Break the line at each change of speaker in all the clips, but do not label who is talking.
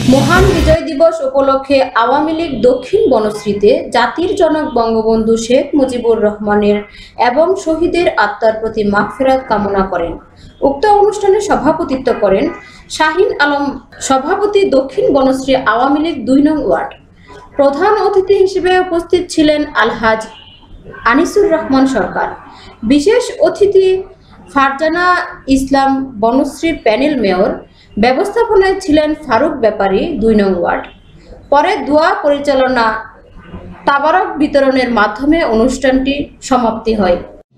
মহান বিজয় দিবস উপলক্ষে আওয়ামী লীগ দক্ষিণ বনশ্রীতে জাতির জনক বঙ্গবন্ধু শেখ মুজিবুর রহমানের এবং শহীদের আত্মার প্রতি মাগফিরাত কামনা করেন। উক্ত অনুষ্ঠানে সভাপতিত্ব করেন শাহিন আলম সভাপতি, দক্ষিণ বনশ্রী আওয়ামী লীগ ২ নং ওয়ার্ড। প্রধান অতিথি হিসেবে উপস্থিত ছিলেন আলহাজ আনিসুর রহমান সরকার। বিশেষ অতিথি ফারজানা ইসলাম বনশ্রী প্যানেল মেয়র। ব্যবস্থাপনায় ছিলেন ফারুক ব্যাপারী ২ নং ওয়ার্ড। পরে দোয়া পরিচালনা তাবারক বিতরণের মাধ্যমে অনুষ্ঠানটি সমাপ্তি হয়।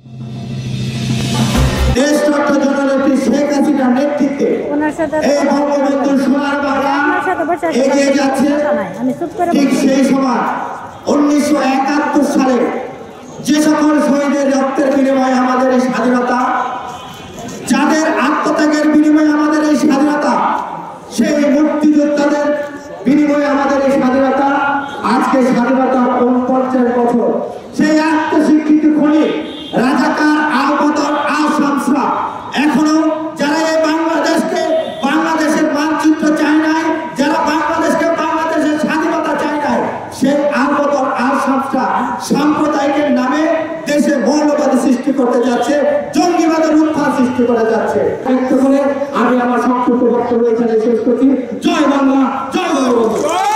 সেই সময় 1971 সালে যে সকল শহীদের রক্তের বিনিময়ে আমাদের এই স্বাধীনতা, যাদের আত্মত্যাগের বিনিময়ে আমাদের এই স্বাধীনতা, সেই মুক্তিযোদ্ধাদের বিনিময়ে আমাদের এই স্বাধীনতা, আজকে স্বাধীনতা কোন পর্যায়ের বছর, সেই আত্মস্বীকৃতি খনি রাজাকার আলবদর আল শামসরা এখনো যারা এই বাংলাদেশকে বাংলাদেশের মানচিত্র চায় নাই, যারা বাংলাদেশকে বাংলাদেশের স্বাধীনতা চায় নাই, সেই আলবদর আল শামসরা সাম্প্রদায়িকের নামে দেশে মৌলবাদী সৃষ্টি করতে যাচ্ছে, জঙ্গিবাদের উত্থান সৃষ্টি করে যাচ্ছে। আমি আমার সংক্ষিপ্ত বক্তব্য এখানে শেষ করছি। জয় বাংলা, জয় বঙ্গবন্ধু।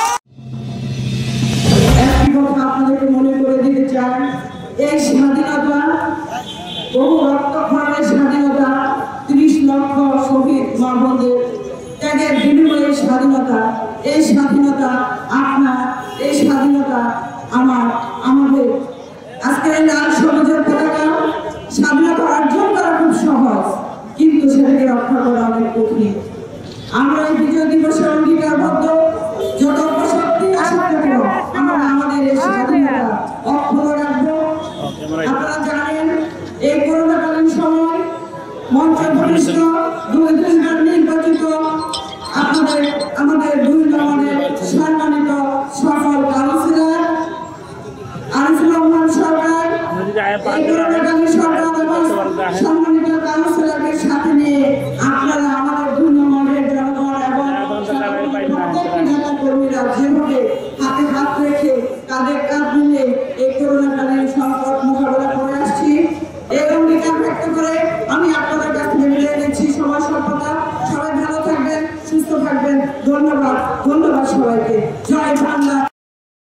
একটি কথা আপনাদেরকে মনে করে দিতে চাই, এই স্বাধীনতা বহু রক্তক্ষরণের স্বাধীনতা, ৩০ লক্ষ শহীদ মা বোনদের ত্যাগের বিনিময়ে স্বাধীনতা। এই স্বাধীনতা আপনার, এই স্বাধীনতা আমার, আমাদের। আজকে লাল সবুজের পতাকা স্বাধীনতা অর্জন করা খুব সহজ, কিন্তু সেটাকে রক্ষা করা অনেক কঠিন। আমরা এই বিজয় দিবসে অঙ্গীকারবদ্ধ, যত শক্তি আসুক আমরা আমাদের এই স্বাধীনতা অক্ষুণ্ণ রাখবো। আপনারা জানেন এই করোনাকালীন সময় মঞ্চ ঘনিষ্ঠ ২বার নির্বাচিত আমাদের ২ নম্বরের সম্মানিত সফল কাউন্সিলর আনিসুর রহমান সরকার, এই করোনাকালীন সরকার এবং সম্মানিত কাউন্সিলরকে